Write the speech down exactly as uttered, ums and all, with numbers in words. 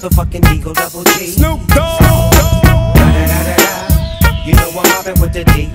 motherfucking Eagle Double G. Snoop Dogg. Da, da, da, da, da. You know I'm mobbing with the D